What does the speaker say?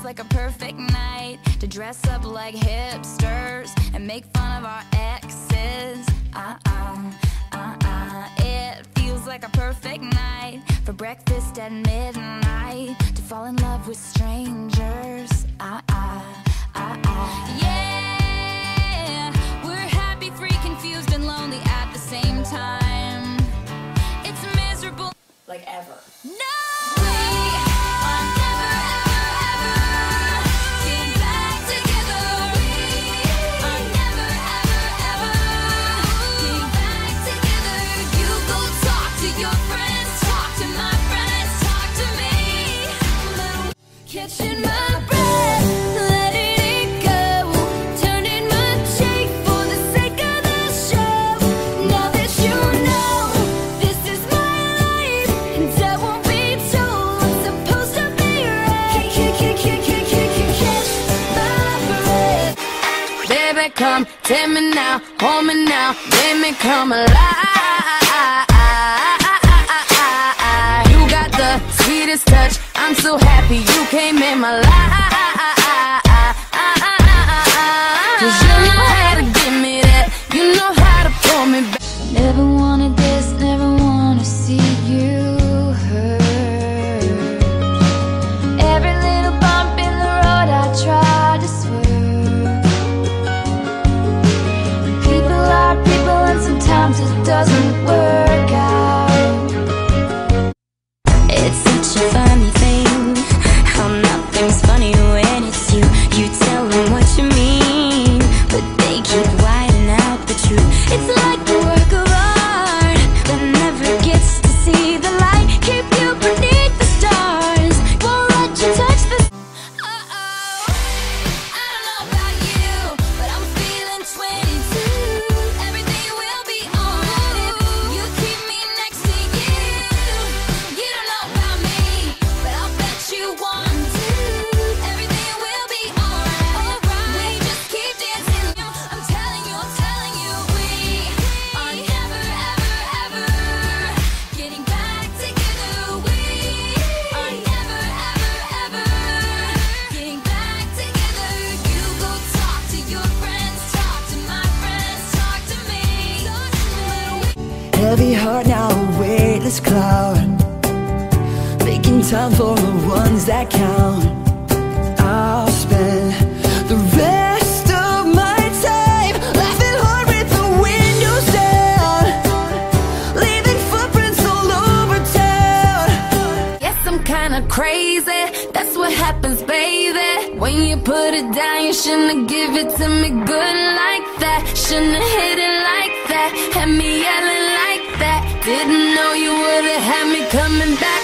like a perfect night to dress up like hipsters and make fun of our exes. It feels like a perfect night for breakfast at midnight to fall in love with strangers. Yeah, we're happy, free, confused, and lonely at the same time. It's miserable, like ever. No! We are never, ever, ever getting back together. We are never, ever, ever getting back together. You go talk to your friends, talk to my friends, talk to me. Catching my breath, letting it go, turning my cheek for the sake of the show. Now that you know this is my life, and I won't be told I'm supposed to be right. Catch my breath. Baby, come, take me now, hold me now, make me come alive. You got the sweetest touch, I'm so happy you came in my life. 'Cause you know how to give me that, you know how to pull me back. Never wanted this, never wanna see you hurt. Every little bump in the road I try to swerve. People are people and sometimes it doesn't work out. It's such a funny thing how nothing's funny when it's you. You tell them what you mean, but they keep whiting out the truth. It's like a work of art that never gets to see the light. Keep you beneath the stars, won't let you touch the I don't know about you, but I'm feeling 22. Everything will be alright if you keep me next to you. You don't know about me, but I'll bet you want to. Everything will be alright. We just keep dancing. I'm telling you, we are never, ever, ever getting back together. We are never, ever, ever getting back together. You go talk to your friends, talk to my friends, talk to me. Heavy heart now a weightless cloud, making time for the ones that count. I'll spend the rest of my time laughing hard with the windows down, leaving footprints all over town. Yes, I'm kinda crazy, that's what happens, baby. When you put it down, you shouldn't give it to me good like that. Shouldn't have hit it like that, had me yelling like that. Didn't know you would've had me coming back.